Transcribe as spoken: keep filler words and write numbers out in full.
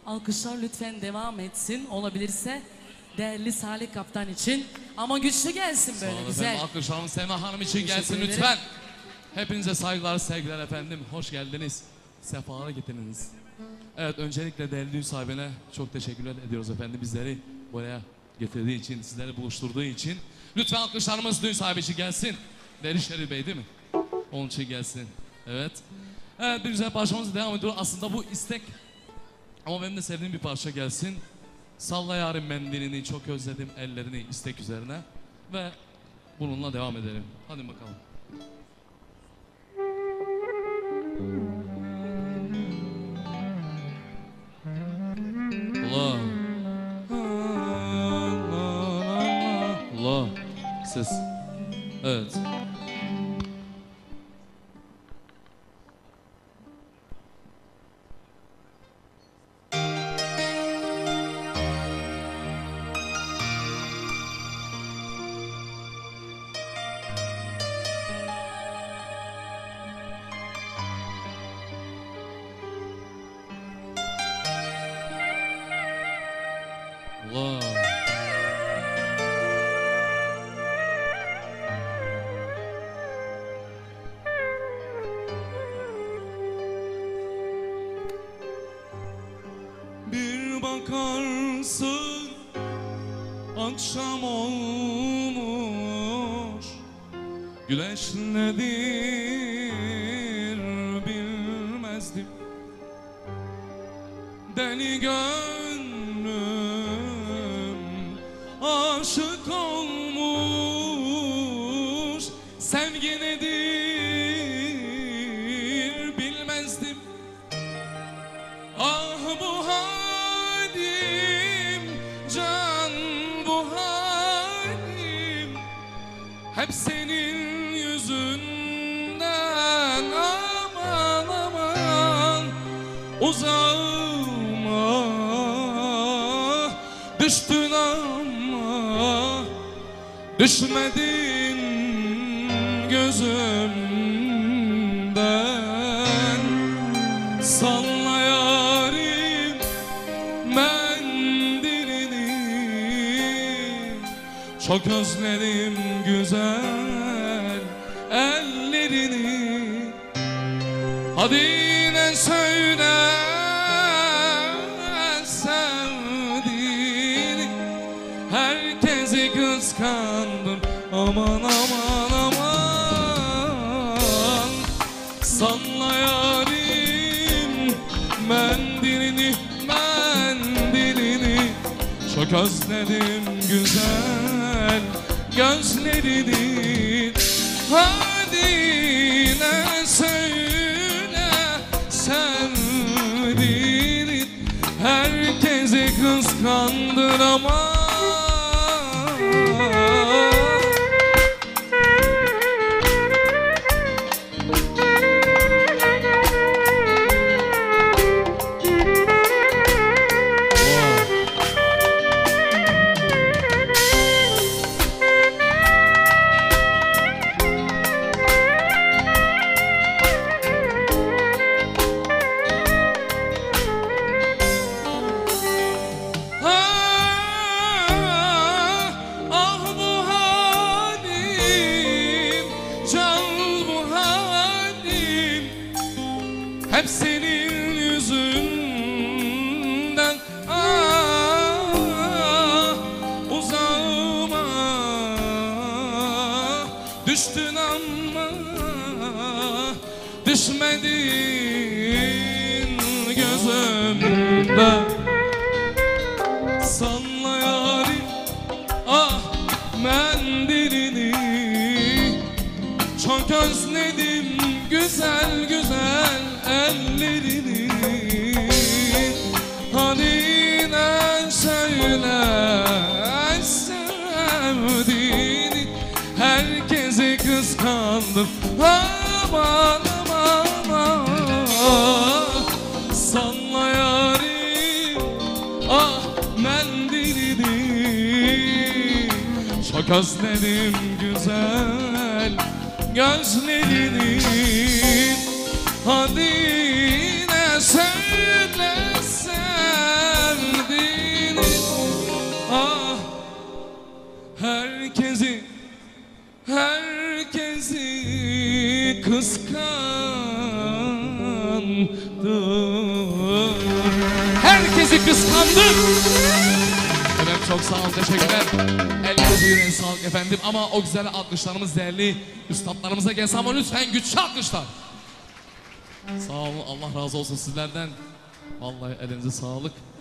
Alkışlar lütfen devam etsin. Olabilirse değerli Salih Kaptan için. Ama güçlü gelsin böyle güzel. Efendim, alkışlarımız Sema Hanım için gelsin lütfen. Hepinize saygılar, sevgiler efendim. Hoş geldiniz. Sefalar getirdiniz. Evet, öncelikle değerli düğün sahibine çok teşekkürler ediyoruz efendim. Bizleri buraya getirdiği için, sizleri buluşturduğu için. Lütfen alkışlarımız düğün sahibi için gelsin. Değerli Şerif Bey değil mi? Onun için gelsin. Evet. Evet, bir güzel parçamız devam ediyor. Aslında bu istek ama benim de sevdiğim bir parça gelsin. Salla yarın mendilini, çok özledim ellerini istek üzerine. Ve bununla devam edelim. Hadi bakalım. Allah. Allah. Ses. Evet. Allah. Bir bakarsın akşam olmuş, güneş nedir bilmezdim. Deli gönlüm aşık olmuş, sevgi nedir bilmezdim. Ah bu halim, can bu halim, hep senin yüzünden. Aman aman uzağıma düştün ama düşmedin gözümden. Salla yarim mendilini, çok özledim güzel ellerini. Hadi ne söyle sevdiğini, herkesi kıskandım. Aman aman aman. Salla yarim mendilini, mendilini, çok özledim güzel gözlerini. Hadi ne söyle sevdiğini, herkesi kıskandın ama. Hep senin yüzünden. Ah, uzağıma düştün ama düşmedin gözümden. Salla yarim ah mendilini, çok özledim güzel güzel ellerini. Hani ne söyle sevdiğini, herkesi kıskandım. Aman aman aman. Salla yarim ah mendilini, çok özledim güzel gözlerini. Hadi ne söyle sevdiğini, herkesi kıskandım. Herkesi kıskandım. Efendim çok sağ olun, teşekkürler. Elinize yüreğine sağlık efendim. Ama o güzel alkışlarımız değerli üstadlarımıza gelsin ama lütfen güçlü alkışlar. Sağ olun, Allah razı olsun sizlerden. Vallahi elinize sağlık.